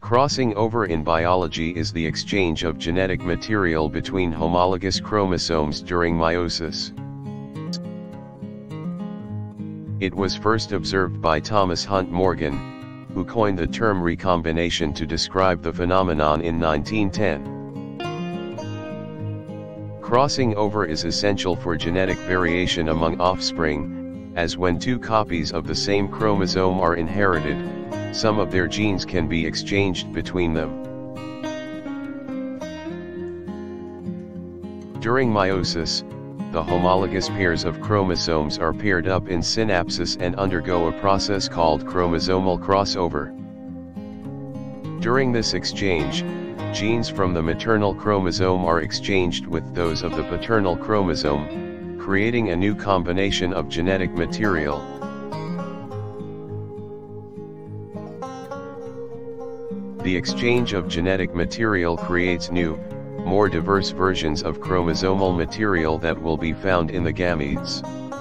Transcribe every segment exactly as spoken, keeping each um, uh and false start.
Crossing over in biology is the exchange of genetic material between homologous chromosomes during meiosis. It was first observed by Thomas Hunt Morgan, who coined the term recombination to describe the phenomenon in nineteen ten. Crossing over is essential for genetic variation among offspring, as when two copies of the same chromosome are inherited, some of their genes can be exchanged between them. During meiosis, the homologous pairs of chromosomes are paired up in synapses and undergo a process called chromosomal crossover. During this exchange, genes from the maternal chromosome are exchanged with those of the paternal chromosome, creating a new combination of genetic material. The exchange of genetic material creates new, more diverse versions of chromosomal material that will be found in the gametes.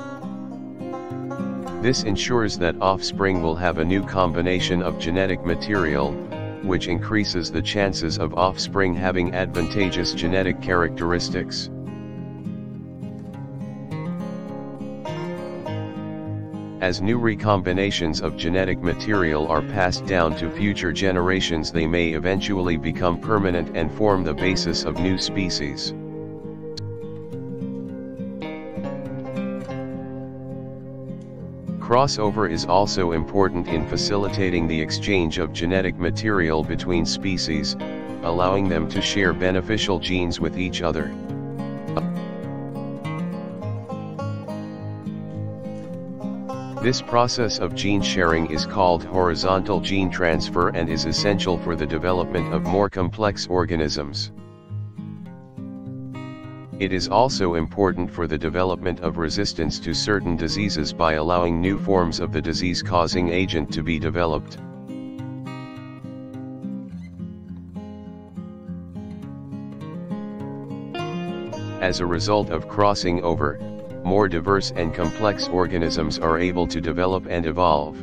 This ensures that offspring will have a new combination of genetic material, which increases the chances of offspring having advantageous genetic characteristics. As new recombinations of genetic material are passed down to future generations, they may eventually become permanent and form the basis of new species. Crossover is also important in facilitating the exchange of genetic material between species, allowing them to share beneficial genes with each other. This process of gene sharing is called horizontal gene transfer and is essential for the development of more complex organisms. It is also important for the development of resistance to certain diseases by allowing new forms of the disease-causing agent to be developed. As a result of crossing over, more diverse and complex organisms are able to develop and evolve.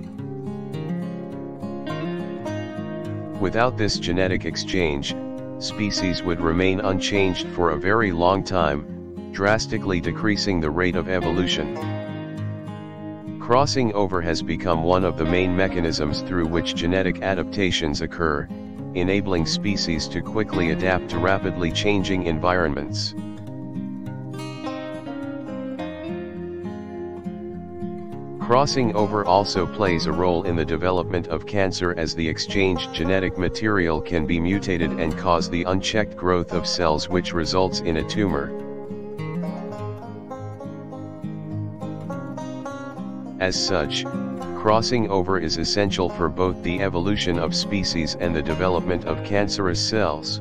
Without this genetic exchange, species would remain unchanged for a very long time, drastically decreasing the rate of evolution. Crossing over has become one of the main mechanisms through which genetic adaptations occur, enabling species to quickly adapt to rapidly changing environments. Crossing over also plays a role in the development of cancer, as the exchanged genetic material can be mutated and cause the unchecked growth of cells, which results in a tumor. As such, crossing over is essential for both the evolution of species and the development of cancerous cells.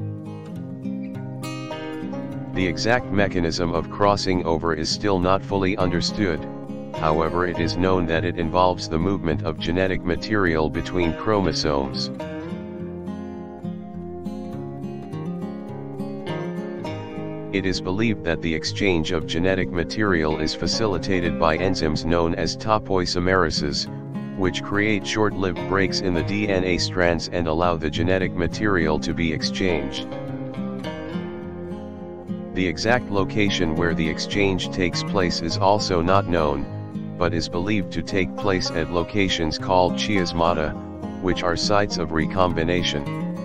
The exact mechanism of crossing over is still not fully understood. However, it is known that it involves the movement of genetic material between chromosomes. It is believed that the exchange of genetic material is facilitated by enzymes known as topoisomerases, which create short-lived breaks in the D N A strands and allow the genetic material to be exchanged. The exact location where the exchange takes place is also not known, but is believed to take place at locations called chiasmata, which are sites of recombination.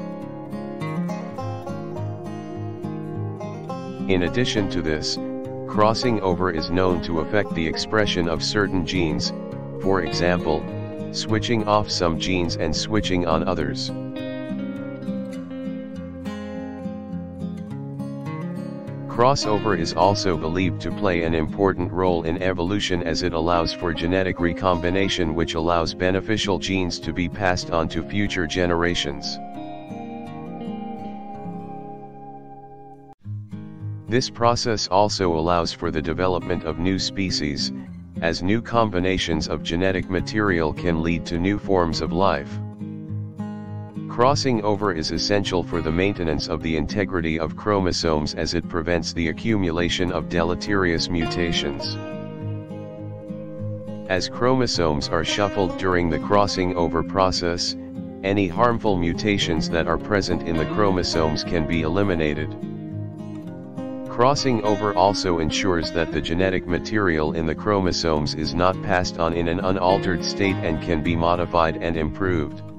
In addition to this, crossing over is known to affect the expression of certain genes, for example, switching off some genes and switching on others. Crossover is also believed to play an important role in evolution, as it allows for genetic recombination, which allows beneficial genes to be passed on to future generations. This process also allows for the development of new species, as new combinations of genetic material can lead to new forms of life. Crossing over is essential for the maintenance of the integrity of chromosomes, as it prevents the accumulation of deleterious mutations. As chromosomes are shuffled during the crossing over process, Any harmful mutations that are present in the chromosomes can be eliminated. Crossing over also ensures that the genetic material in the chromosomes is not passed on in an unaltered state and can be modified and improved.